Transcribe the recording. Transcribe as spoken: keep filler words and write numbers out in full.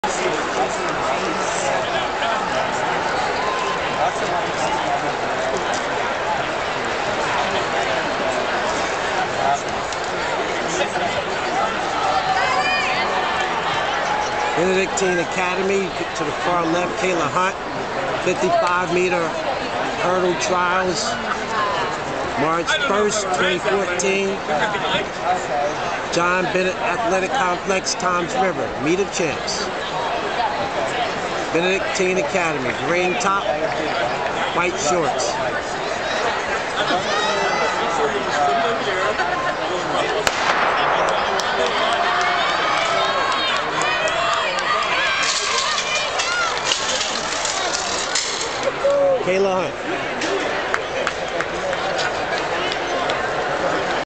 Benedictine Academy, to the far left, Kayla Hunt, fifty-five meter hurdle trials, March first, twenty fourteen, John Bennett Athletic Complex, Toms River, meet of champs. Benedictine Academy, green top, white shorts.